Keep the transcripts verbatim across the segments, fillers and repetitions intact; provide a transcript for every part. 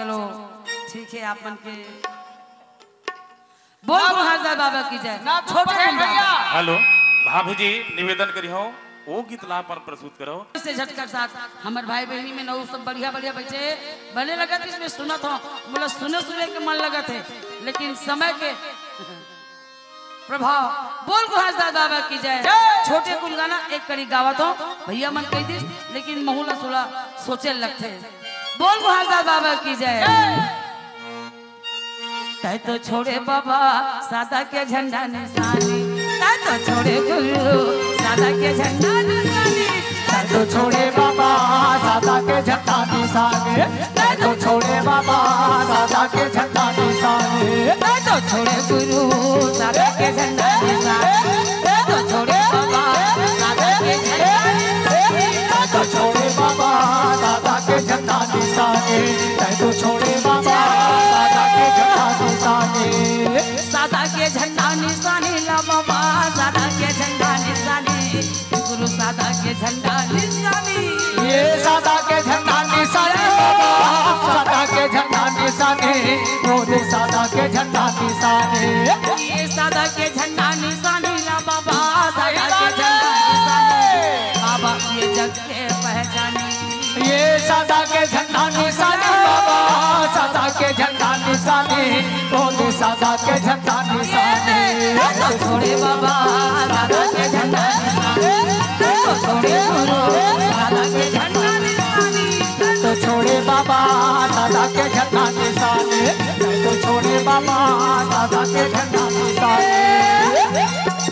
चलो ठीक है आपन के बोल गुहारदास बाबा की जय। छोटे हेलो भाभी जी निवेदन करी हो वो गीत ला पर प्रस्तुत करो से झटकर साथ हमारे भाई बहनी में नौ सब बढ़िया बढ़िया बच्चे बने लगा थे इसमें सुना था बोला सुने सुने के मन लगा थे लेकिन समय के प्रभाव बोल गुहारदास बाबा की जय। छोटे कुल गाना एक कड़ी गावत हो भैया मन कही थी लेकिन महुला सुला सोचे लगते बोल गुहारदास बाबा की जय। तै तो छोड़े बाबा सादा के झंडा निशानी तै तो छोड़े गुरु सादा के झंडा निशानी तै तो छोड़े बाबा सादा के झंडा निशानी तै तो छोड़े बाबा सादा के झंडा निशानी तै तो छोड़े गुरु सादा के झंडा निशानी तै तो छोड़े बाबा सादा के झंडा निशानी तै तो छोड़े बाबा सादा के झंडा निशानी तै तो छोड़े बाबा सादा के झंडा निशानी सादा के झंडा निशानी ला बाबा सादा के झंडा निशानी गुरु सादा के झंडा निशानी ये सादा के झंडा निशानी बाबा सादा के झंडा निशानी रोज सादा के झंडा निशानी ये सादा के झंडा निशानी ला बाबा सादा के झंडा निशानी बाबा ये जग के पहचानी ये सादा के झंडा निशानी बाबा सादा के झंडा निशानी रोज सादा के झंडा निशानी तो छोड़े बाबा सादा के झंडा निशानी तो छोड़े गुरु सादा के झंडा निशानी तो छोड़े बाबा दादा के झंडा निशानी तो छोड़े बाबा दादा के झंडा निशानी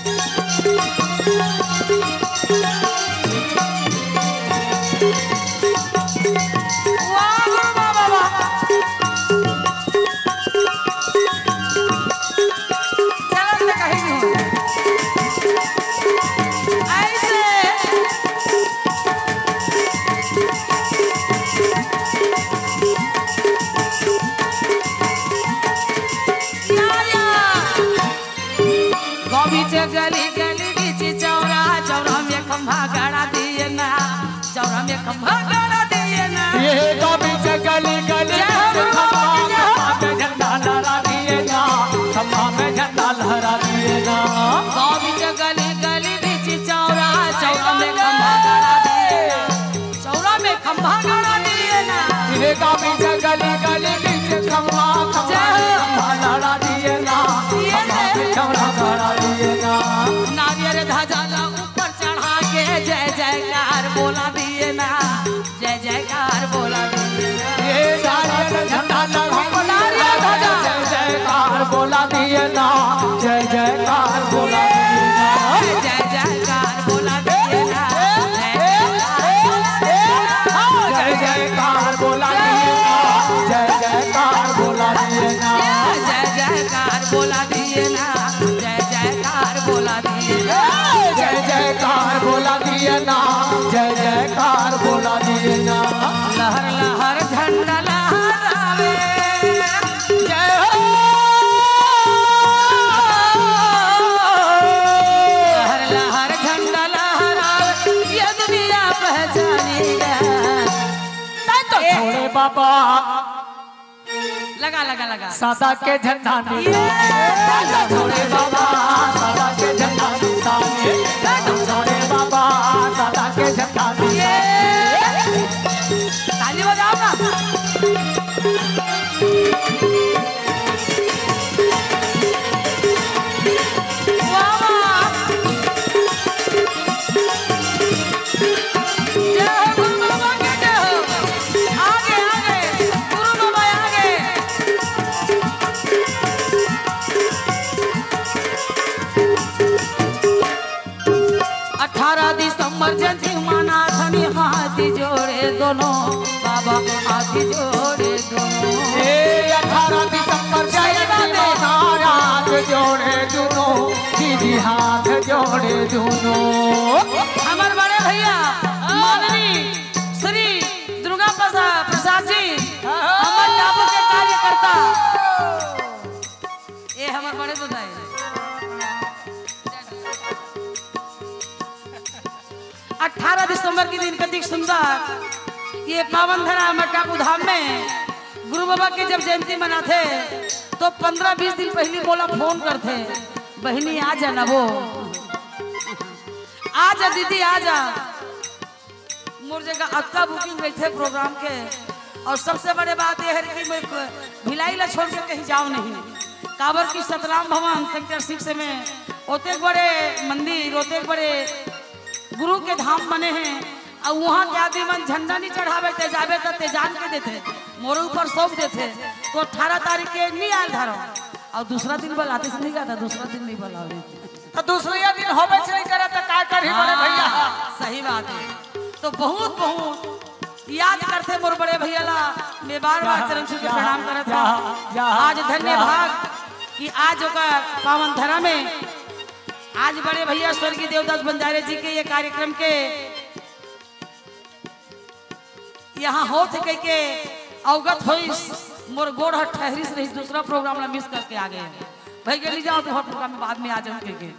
गली गली बीच चौरा चौरा में खंभा गाड़ा दिए ना चौरा में खंभा गाड़ा दिए ना ये कभी से गली गली खंभा में झंडा लहरा दिए ना खंभा में झंडा लहरा दिए ना कभी से गली गली बीच चौरा चौरा में खंभा गाड़ा दिए ना चौरा में खंभा गाड़ा दिए ना ये कभी से गली गली बीच खंभा खंभा लहरा दिए ना चौरा गाड़ा दिए ना नारियल ध्वजा ला ऊपर चढ़ा के जय जयकार बोला दिए ना जय जयकार बोला दिए ये नारियल झंडा लगा नारियल ध्वजा जय जयकार बोला दिए ना जय जयकार बोला दिए ना जय जयकार बोला दिए ना जय जयकार बोला दिए ना जय जयकार बोला दिए ना जय जयकार बोला दिए ना जय जयकार बोला दिए ना जय जयकार बोला दिए ना जय जयकार बोला दिए ना लहर लहर झंडा लहरावे जय हो लहर लहर झंडा लहरावे ये दुनिया पहचानी तो छोड़े बाबा लगा लगा लगा सादा के झंडा निशानी छोड़े बाबा सादा के झंडा निशानी छोड़े बाबा सादा के झंडा निशानी ताली बजाओ ना अठारह दिसंबर जयंती माना धनी हाथी जोड़े दोनों बाबा हाथी जोड़े दोनों अठारह दिसंबर जयंती हाथ जोड़े दोनों दीदी हाथ जोड़े दोनों हमारे बड़े भैया माननीय श्री दुर्गा प्रसाद जी हमारे टापू के कार्यकर्ता ये हमारे बड़े बताए अठारह दिसंबर के दिन कतिक सुंदर ये पावन धरा टापू धाम में गुरु बाबा की जब जयंती मनाते तो पंद्रह बीस दिन पहले बोला फोन करते, बहनी आ जा ना, वो आ जा दीदी आ जा। मोर जगह अक्का बुकिंग गई थे प्रोग्राम के। और सबसे बड़े बात यह है कि मैं भिलाई ला छोड़ के कहीं जाऊँ नहीं। काबर की सतराम भवन सेक्टर सिक्स में ओते बड़े मंदिर, ओते बड़े गुरु के धाम बने हैं। और वहाँ के आदमी मन झंडा नहीं चढ़ावे थे, जावे तो तेजान के देते, मोरे ऊपर सौंप देते। तो अठारह तारीख के नहीं आयल धरो और दूसरा दिन बुलाते नहीं जाता, दूसरा दिन नहीं बुलावे तो दूसरे दिन होवे से नहीं करे तो का करी बड़े भैया। सही बात है। तो बहुत बहुत याद करते मोर बड़े भैया ला, मैं बार बार चरण छू के प्रणाम करत था। आज धन्य भाग कि आज ओकर पावन धरा में आज बड़े भैया स्वर्गीय देवदास बंजारे जी के ये कार्यक्रम के यहाँ हो थे कह के अवगत होइस। मोर गोड़ हट ठहरिस रही, दूसरा प्रोग्राम ला मिस करके आ गए भाई के ली जाओ तो हर प्रोग्राम में बाद में आ जाऊँ के।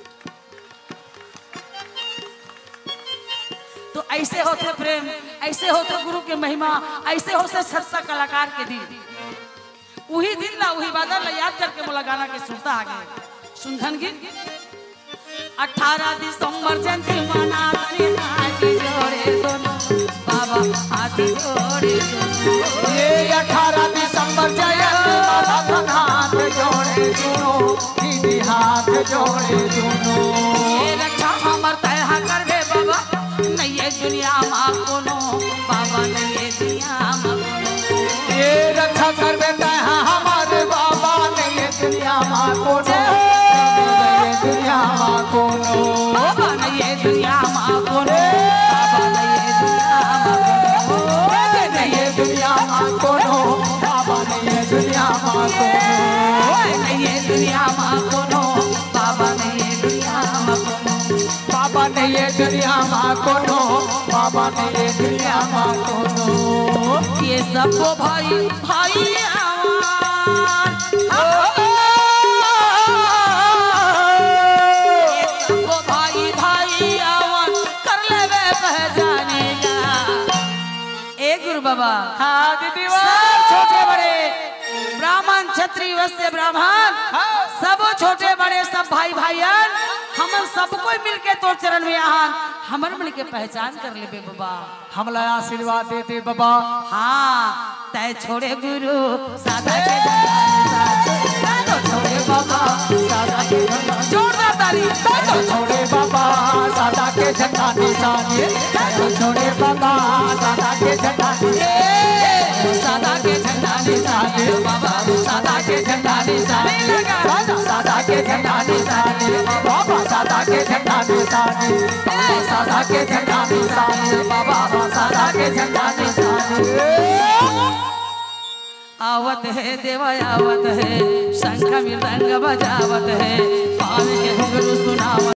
तो ऐसे होते प्रेम, ऐसे होते गुरु के महिमा, ऐसे होते सच्चा कलाकार के दिन। वही दिन ला वही बादल ला याद करके मोला गाना के सुनता आ गए। सुनधन की अठारह दिसंबर जयंती मनाते हाथी जोड़े दोनों बाबा, हाथी जोड़े दोनों। ये अठारह दिसंबर जयंती मनाते हाथ जोड़े दोनों, दीदी हाथ जोड़े दोनों। ये रक्षा हमर तय करबे बाबा, नहीं ये दुनिया माँ कोनो बाबा, नहीं ये दुनिया माँ कोनो। ये रक्षा करबे तय हमारे बाबा, नहीं ये दुनिया माँ कोनो, दुनिया माँ कोनो बाबा, नहीं ये दुनिया माँ कोनो बाबा, नहीं ये दुनिया माँ कोनो, नहीं ये दुनिया माँ कोनो, नहीं ये दुनिया माँ कोनो बाबा, नहीं ये दुनिया माँ कोनो बाबा, नहीं ये दुनिया माँ कोनो बाबा, नहीं ये दुनिया माँ कोनो। ये सब भाई भाई आवाज, ये सब भाई भाई आवाज कर लेवे पहचाने का। ए गुरु बाबा, हाँ दीदी सब छोटे बड़े ब्राह्मण क्षत्रिय वैश्य ब्राह्मण, सब छोटे बड़े सब भाई भाईयन, हम सब कोई मिलके तो चरण में आहान, हमर मिल के पहचान कर लेबे बाबा। हमला आशीर्वाद देते बाबा। हाँ तय छोड़े गुरु सादा के तो छोड़े बाबा सादा के जोरदार ताली, तो छोड़े बाबा सादा के झंडा निशानी, तो छोड़े बाबा सादा के झंडा निशानी, सादा के झंडा निशानी बाबा, सादा के झंडा निशानी लगा, सादा के झंडा निशानी बाबा, सादा के झंडा निशानी, सादा के झंडा निशानी बाबा, सादा के झंडा निशानी। आवत है देवा आवत है, शंख मृदंग बजावत है, पान के घुंघरू सुनावत